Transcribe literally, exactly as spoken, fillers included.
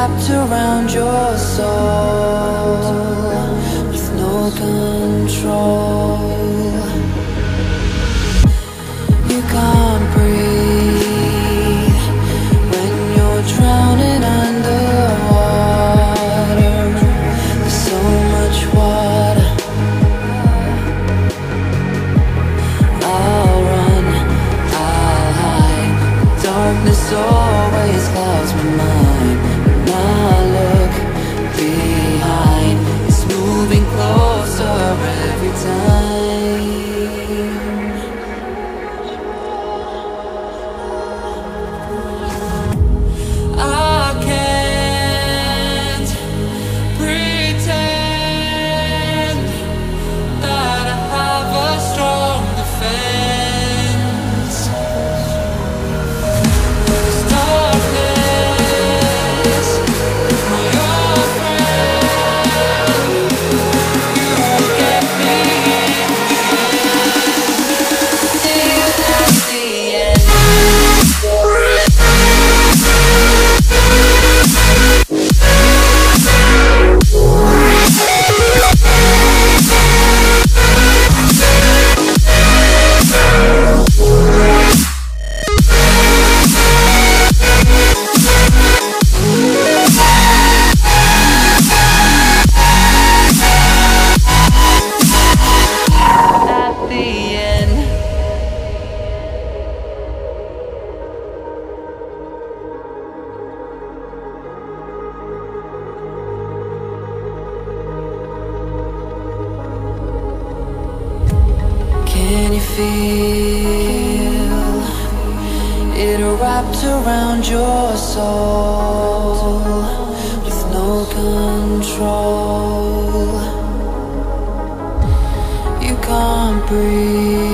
wrapped around your soul with no control. You can't breathe when you're drowning underwater. There's so much water. I'll run, I'll hide. Darkness always clouds my mind. When I look behind, it's moving closer every time. I can't pretend that I have a strong defense. This darkness, my old friend, you get me in the end. See you at the end. At the end. Can you feel it wrapped around your soul with no control? You can't breathe